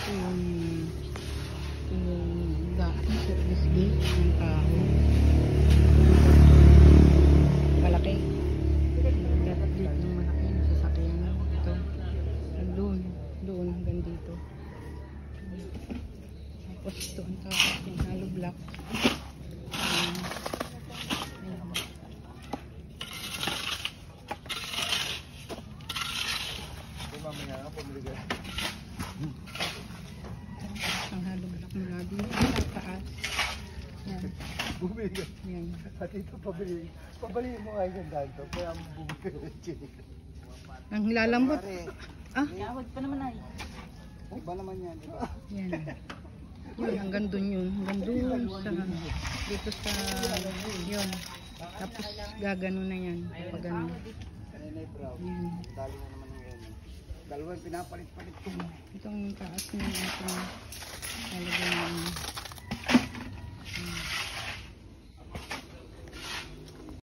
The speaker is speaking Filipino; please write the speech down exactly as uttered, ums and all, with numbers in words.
Ito yung ito yung daan, service gate ng tao. Malaki. Dapat dito ng malaki yung sasakyan. Ito. Doon. Doon hanggang dito. Tapos ito ang tapos yung hollow block. Ayan. Ayan. Ang hollow block mula dito sa taas. Ayan. Bumili. Ayan. At ito pabili. Pabali mo nga yung dito. Kaya bumili. Ang lalambot. Ah? Yawag pa naman ay. Iba naman yan. Diba? Yan. Yun, hanggang dun yun. Hanggang dun sa, dito sa, yun. Tapos gagano na yan. Kapag ano. Nanay brown. Yan. Dali na naman yung ganyan. Dalawang pinapalit-palit ko. Itong taas na itong talaga na